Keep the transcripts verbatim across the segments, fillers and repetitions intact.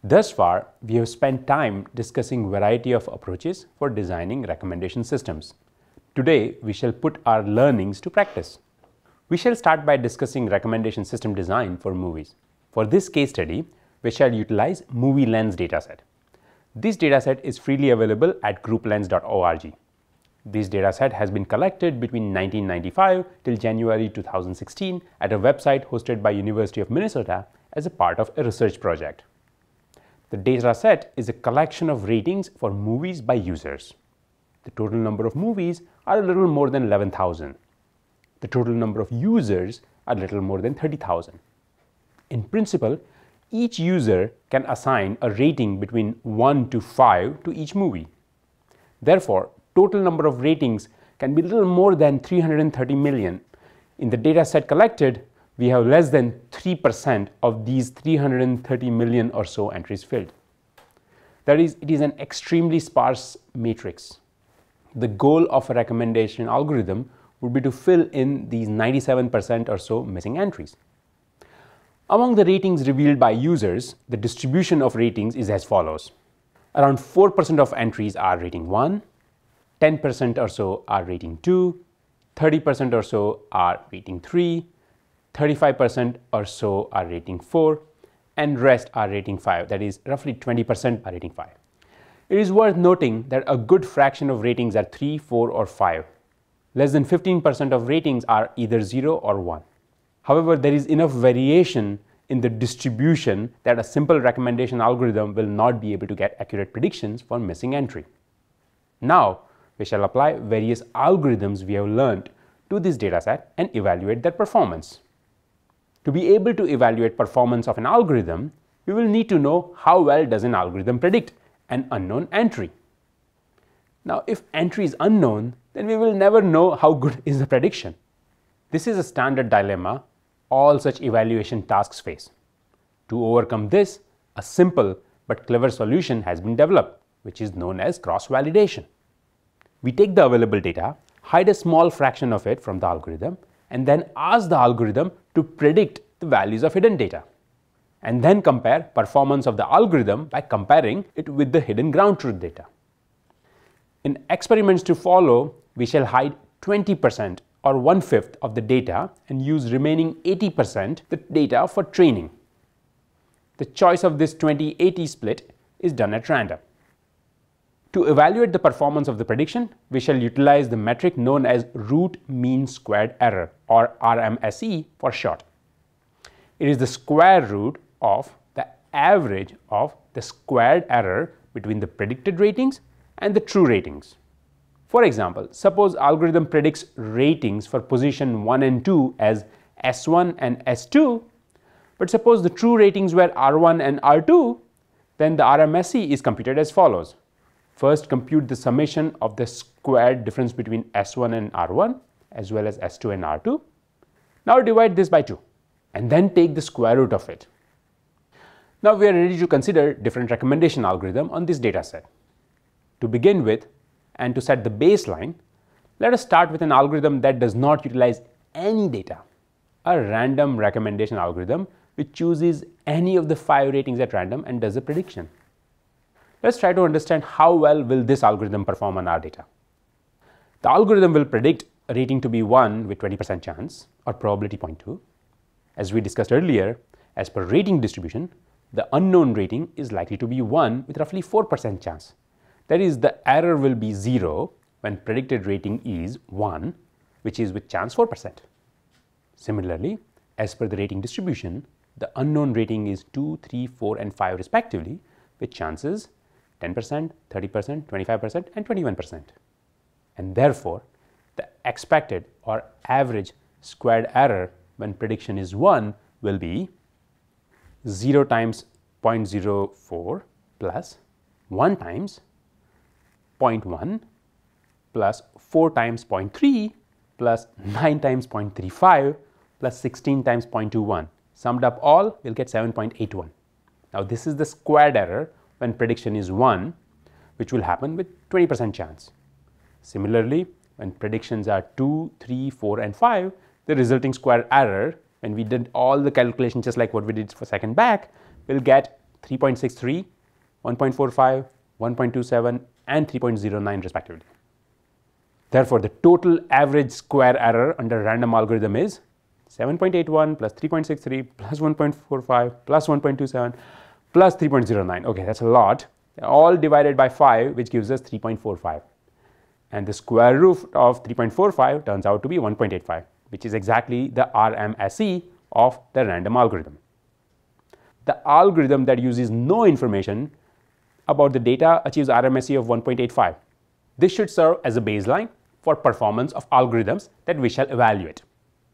Thus far, we have spent time discussing a variety of approaches for designing recommendation systems. Today, we shall put our learnings to practice. We shall start by discussing recommendation system design for movies. For this case study, we shall utilize Movie Lens dataset. This dataset is freely available at group lens dot org. This dataset has been collected between nineteen ninety-five till January two thousand sixteen at a website hosted by University of Minnesota as a part of a research project. The dataset is a collection of ratings for movies by users. The total number of movies are a little more than eleven thousand. The total number of users are a little more than thirty thousand. In principle, each user can assign a rating between one to five to each movie. Therefore, total number of ratings can be a little more than three hundred thirty million. In the data set collected, we have less than three percent of these three hundred thirty million or so entries filled. That is, it is an extremely sparse matrix. The goal of a recommendation algorithm would be to fill in these ninety-seven percent or so missing entries. Among the ratings revealed by users, the distribution of ratings is as follows. Around four percent of entries are rating one, ten percent or so are rating two, thirty percent or so are rating three, thirty-five percent or so are rating four, and rest are rating five. That is, roughly twenty percent are rating five. It is worth noting that a good fraction of ratings are three, four, or five. Less than fifteen percent of ratings are either zero or one. However, there is enough variation in the distribution that a simple recommendation algorithm will not be able to get accurate predictions for missing entry. Now, we shall apply various algorithms we have learned to this dataset and evaluate their performance. To be able to evaluate performance of an algorithm, we will need to know how well does an algorithm predict an unknown entry. Now, if entry is unknown, then we will never know how good is the prediction. This is a standard dilemma all such evaluation tasks face. To overcome this, a simple but clever solution has been developed, which is known as cross-validation. We take the available data, hide a small fraction of it from the algorithm, and then ask the algorithm to predict the values of hidden data, and then compare performance of the algorithm by comparing it with the hidden ground truth data. In experiments to follow, we shall hide twenty percent or one-fifth of the data and use remaining eighty percent the data for training. The choice of this twenty eighty split is done at random. To evaluate the performance of the prediction, we shall utilize the metric known as root mean squared error, or R M S E for short. It is the square root of the average of the squared error between the predicted ratings and the true ratings. For example, suppose algorithm predicts ratings for position one and two as S one and S two, but suppose the true ratings were R one and R two, then the R M S E is computed as follows. First, compute the summation of the squared difference between S one and R one as well as S two and R two. Now divide this by two and then take the square root of it. Now we are ready to consider different recommendation algorithm on this data set. To begin with, and to set the baseline, let us start with an algorithm that does not utilize any data, a random recommendation algorithm which chooses any of the five ratings at random and does a prediction. Let's try to understand how well will this algorithm perform on our data. The algorithm will predict a rating to be one with twenty percent chance, or probability zero point two. As we discussed earlier, as per rating distribution, the unknown rating is likely to be one with roughly four percent chance. That is, the error will be zero when predicted rating is one, which is with chance four percent. Similarly, as per the rating distribution, the unknown rating is two, three, four, and five respectively, with chances ten percent, thirty percent, twenty-five percent, and twenty-one percent. And therefore, the expected or average squared error when prediction is one will be zero times zero point zero four plus one times zero point one plus four times zero point three plus nine times zero point three five plus sixteen times zero point two one. Summed up all, we'll get seven point eight one. Now this is the squared error when prediction is one, which will happen with twenty percent chance. Similarly, when predictions are two, three, four, and five, the resulting square error, when we did all the calculations just like what we did for second back, will get three point six three, one point four five, one point two seven, and three point zero nine respectively. Therefore, the total average square error under random algorithm is seven point eight one plus three point six three plus one point four five plus one point two seven plus three point zero nine. Okay, that's a lot. All divided by five, which gives us three point four five. And the square root of three point four five turns out to be one point eight five, which is exactly the R M S E of the random algorithm. The algorithm that uses no information about the data achieves R M S E of one point eight five. This should serve as a baseline for performance of algorithms that we shall evaluate.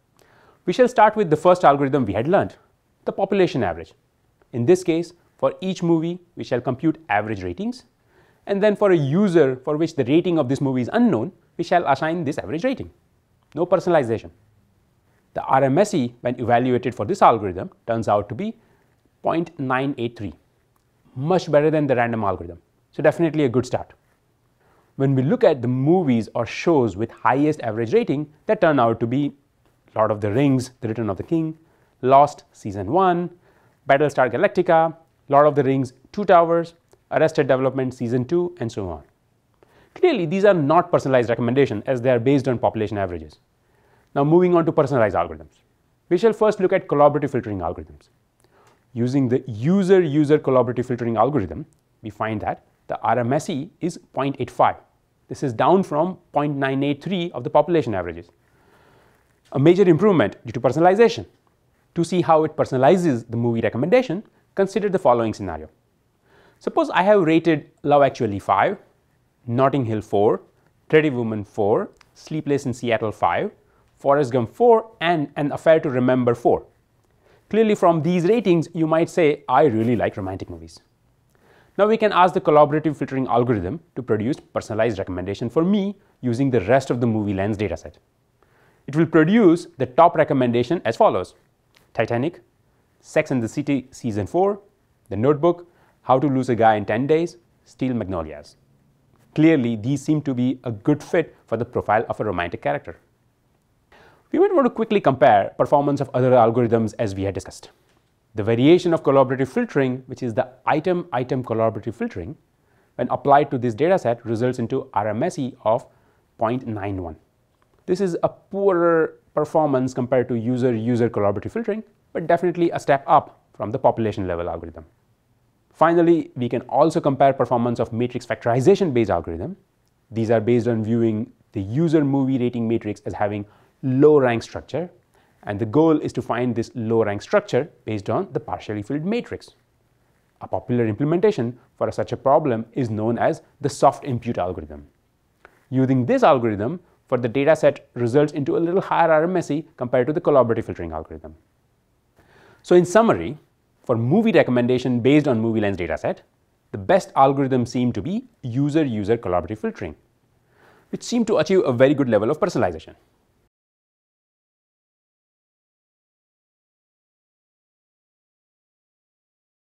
We shall start with the first algorithm we had learned, the population average. In this case, for each movie, we shall compute average ratings, and then for a user for which the rating of this movie is unknown, we shall assign this average rating. No personalization. The R M S E, when evaluated for this algorithm, turns out to be zero point nine eight three, much better than the random algorithm. So definitely a good start. When we look at the movies or shows with highest average rating, that turn out to be Lord of the Rings, The Return of the King, Lost Season one, Battlestar Galactica, Lord of the Rings, Two Towers, Arrested Development Season two, and so on. Clearly, these are not personalized recommendations as they are based on population averages. Now moving on to personalized algorithms. We shall first look at collaborative filtering algorithms. Using the user-user collaborative filtering algorithm, we find that the R M S E is zero point eight five. This is down from zero point nine eight three of the population averages. A major improvement due to personalization. To see how it personalizes the movie recommendation, consider the following scenario. Suppose I have rated Love Actually five, Notting Hill four, Pretty Woman four, Sleepless in Seattle five, Forrest Gump four, and An Affair to Remember four. Clearly from these ratings, you might say, I really like romantic movies. Now we can ask the collaborative filtering algorithm to produce personalized recommendation for me using the rest of the movie lens dataset. It will produce the top recommendation as follows: Titanic, Sex and the City Season four, The Notebook, How to Lose a Guy in ten days, Steel Magnolias. Clearly, these seem to be a good fit for the profile of a romantic character. We might want to quickly compare performance of other algorithms as we had discussed. The variation of collaborative filtering, which is the item-item collaborative filtering, when applied to this dataset results into R M S E of zero point nine one. This is a poorer performance compared to user-user collaborative filtering, but definitely a step up from the population level algorithm. Finally, we can also compare performance of matrix factorization based algorithm. These are based on viewing the user movie rating matrix as having low rank structure, and the goal is to find this low rank structure based on the partially filled matrix. A popular implementation for such a problem is known as the soft impute algorithm. Using this algorithm for the dataset results into a little higher R M S E compared to the collaborative filtering algorithm. So in summary, for movie recommendation based on movie lens dataset, the best algorithm seemed to be user-user collaborative filtering, which seemed to achieve a very good level of personalization.